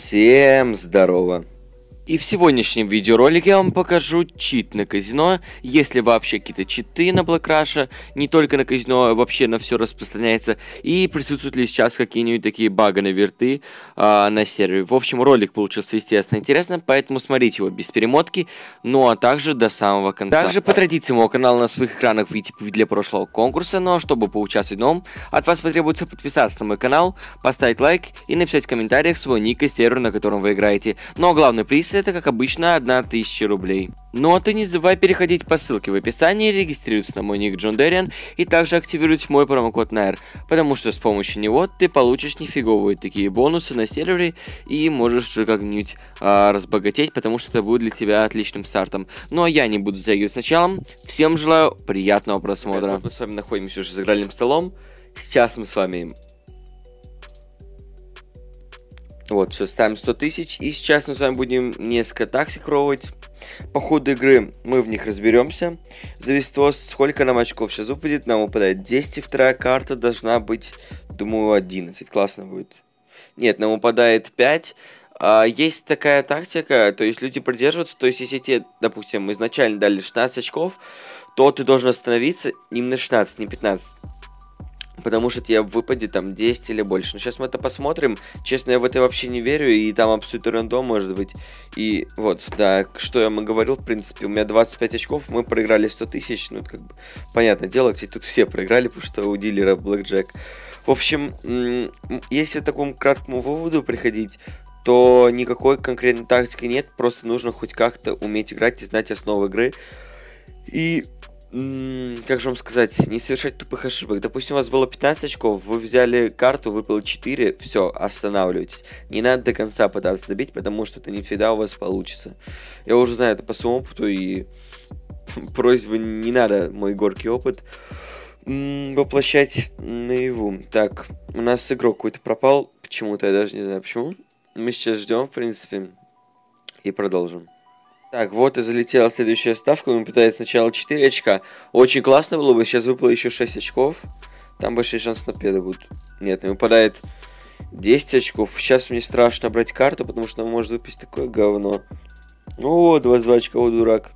Всем здорово! И в сегодняшнем видеоролике я вам покажу чит на казино, если вообще какие-то читы на Black Rush, не только на казино, а вообще на все распространяется, и присутствуют ли сейчас какие-нибудь такие баганые верты на сервере. В общем, ролик получился, естественно, интересным, поэтому смотрите его без перемотки, ну а также до самого конца. Также по традиции моего канала на своих экранах видите для прошлого конкурса, но чтобы поучаствовать в новом, от вас потребуется подписаться на мой канал, поставить лайк и написать в комментариях свой ник и сервер, на котором вы играете. Но главный приз это, как обычно, 1000 рублей. Ну а ты не забывай переходить по ссылке в описании, регистрироваться на мой ник Джон Дэриан и также активировать мой промокод NAIR, потому что с помощью него ты получишь нифиговые такие бонусы на сервере и можешь уже как-нибудь разбогатеть, потому что это будет для тебя отличным стартом. Ну а я не буду затягивать с началом. Всем желаю приятного просмотра. Вот мы с вами находимся уже за игральным столом. Сейчас мы с вами... Вот, все, ставим 100 тысяч, и сейчас мы с вами будем несколько тактик пробовать. По ходу игры мы в них разберемся. Зависит от того, сколько нам очков сейчас выпадет. Нам выпадает 10, и вторая карта должна быть, думаю, 11. Классно будет. Нет, нам выпадает 5. Есть такая тактика, то есть люди придерживаются, то есть если тебе, допустим, изначально дали 16 очков, то ты должен остановиться именно 16, не 15. Потому что тебе выпадет там 10 или больше. Но сейчас мы это посмотрим. Честно, я в это вообще не верю. И там абсолютно рандом может быть. И вот, да, что я вам говорил, в принципе, у меня 25 очков. Мы проиграли 100 тысяч. Ну, это как бы понятное дело. Кстати, тут все проиграли, потому что у дилера Blackjack. В общем, если к такому краткому выводу приходить, то никакой конкретной тактики нет. Просто нужно хоть как-то уметь играть и знать основы игры. И... как же вам сказать, не совершать тупых ошибок. Допустим, у вас было 15 очков, вы взяли карту, выпало 4, все, останавливайтесь. Не надо до конца пытаться добить, потому что это не всегда у вас получится. Я уже знаю это по своему опыту, и просьба, не надо мой горький опыт воплощать наяву. Так, у нас игрок какой-то пропал, почему-то, я даже не знаю почему. Мы сейчас ждем, в принципе, и продолжим. Так, вот и залетела следующая ставка. Он пытается сначала 4 очка. Очень классно было бы. Сейчас выпало еще 6 очков. Там большие шансы на победу будут. Нет, мне выпадает 10 очков. Сейчас мне страшно брать карту, потому что он может выпасть такое говно. О, 22 очка, о, дурак.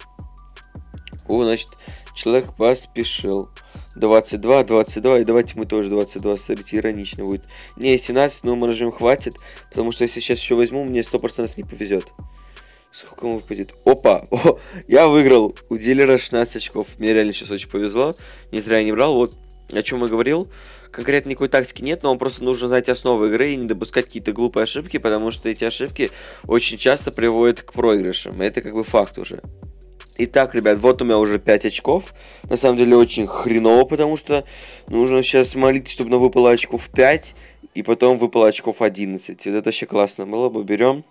О, значит, человек поспешил. 22, 22, и давайте мы тоже 22, смотрите, иронично будет. Не, 17, но мы нажмем хватит, потому что если сейчас еще возьму, мне 100% не повезет. Сколько ему выпадет? Опа! О, я выиграл! У дилера 16 очков. Мне реально сейчас очень повезло. Не зря я не брал. Вот о чем я говорил. Конкретно никакой тактики нет, но вам просто нужно знать основы игры и не допускать какие-то глупые ошибки, потому что эти ошибки очень часто приводят к проигрышам. Это как бы факт уже. Итак, ребят, вот у меня уже 5 очков. На самом деле очень хреново, потому что нужно сейчас молиться, чтобы нам выпало очков 5, и потом выпало очков 11. Вот это вообще классно было бы. Берем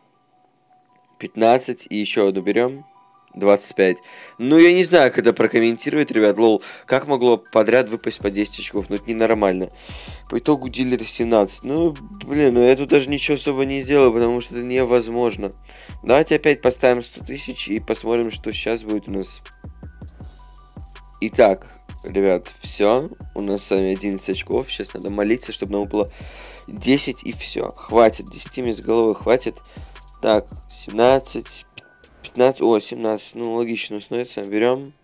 15 и еще одну берем. 25. Ну, я не знаю, как это прокомментировать, ребят. Лол, как могло подряд выпасть по 10 очков? Ну, это ненормально. По итогу дилер 17. Ну, блин, ну я тут даже ничего особо не сделал, потому что это невозможно. Давайте опять поставим 100 тысяч и посмотрим, что сейчас будет у нас. Итак, ребят, все. У нас с вами 11 очков. Сейчас надо молиться, чтобы нам выпало 10 и все. Хватит. 10 мне с головы хватит. Так, 17, 15, о, 17, ну, логично становится, берем,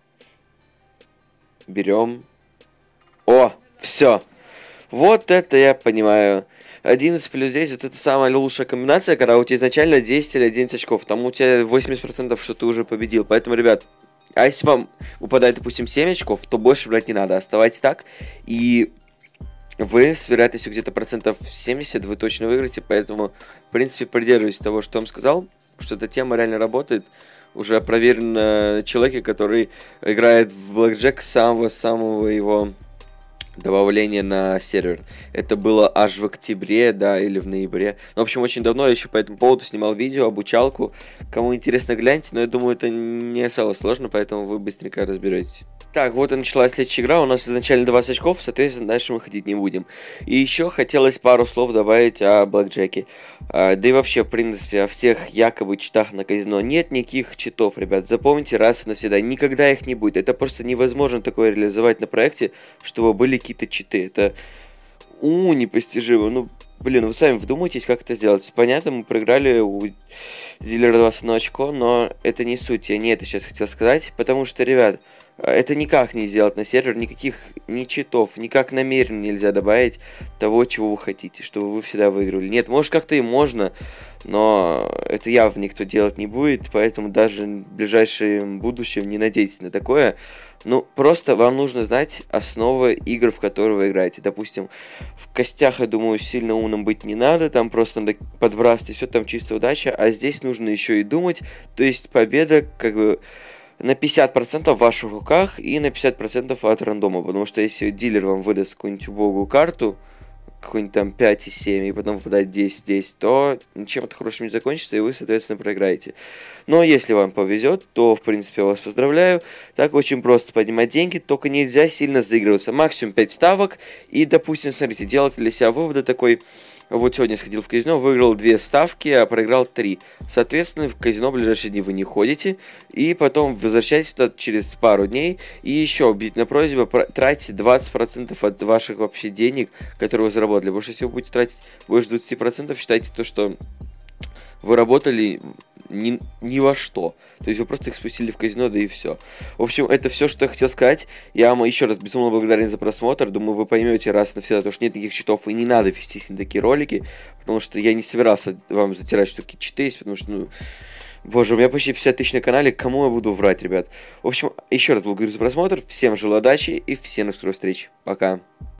о, все, вот это я понимаю, 11 плюс 10, вот это самая лучшая комбинация, когда у тебя изначально 10 или 11 очков, там у тебя 80%, что ты уже победил, поэтому, ребят, а если вам выпадает, допустим, 7 очков, то больше брать не надо, оставайтесь так, и... Вы с вероятностью где-то процентов 70 вы точно выиграете, поэтому, в принципе, придерживайтесь того, что я вам сказал, что эта тема реально работает. Уже проверено человеке, который играет в Blackjack с самого его добавления на сервер. Это было аж в октябре, да, или в ноябре. Ну, в общем, очень давно я еще по этому поводу снимал видео, обучалку. Кому интересно, гляньте, но я думаю, это не особо сложно, поэтому вы быстренько разберетесь. Так, вот и началась следующая игра. У нас изначально 20 очков, соответственно, дальше мы ходить не будем. И еще хотелось пару слов добавить о Блэкджеке. Да и вообще, в принципе, о всех якобы читах на казино. Нет никаких читов, ребят. Запомните раз и навсегда. Никогда их не будет. Это просто невозможно такое реализовать на проекте, чтобы были какие-то читы. Это непостижимо. Ну, Блин, вы сами вдумайтесь, как это сделать. Понятно, мы проиграли у дилера 21 очко, но это не суть. Я не это сейчас хотел сказать, потому что, ребят, это никак не сделать на сервер, никаких ни читов, никак намеренно нельзя добавить того, чего вы хотите, чтобы вы всегда выигрывали. Нет, может как-то и можно, но это явно никто делать не будет, поэтому даже в ближайшем будущем не надейтесь на такое. Ну, просто вам нужно знать основы игр, в которые вы играете. Допустим, в костях, я думаю, сильно умным быть не надо, там просто надо подбрасывать, и все там чисто удача, а здесь нужно еще и думать, то есть победа как бы на 50% в ваших руках и на 50% от рандома, потому что если дилер вам выдаст какую-нибудь убогую карту, какой-нибудь там 5 и 7, и потом выпадает 10, то ничем это хорошим не закончится, и вы, соответственно, проиграете. Но если вам повезет, то, в принципе, я вас поздравляю. Так очень просто поднимать деньги, только нельзя сильно заигрываться. Максимум 5 ставок, и, допустим, смотрите, делать для себя выводы такой... Вот сегодня сходил в казино, выиграл 2 ставки, а проиграл 3. Соответственно, в казино в ближайшие дни вы не ходите, и потом возвращаетесь туда через пару дней. И еще, на просьба, тратьте 20% от ваших вообще денег, которые вы заработали. Потому что если вы будете тратить больше 20%, считайте то, что вы работали ни во что. То есть вы просто их спустили в казино, да и все. В общем, это все, что я хотел сказать. Я вам еще раз безумно благодарен за просмотр. Думаю, вы поймете раз и навсегда, то, что нет никаких читов, и не надо вестись на такие ролики. Потому что я не собирался вам затирать, что такие читы есть, потому что, ну... Боже, у меня почти 50 тысяч на канале, кому я буду врать, ребят? В общем, еще раз благодарю за просмотр, всем желаю удачи и всем до скорой встречи. Пока.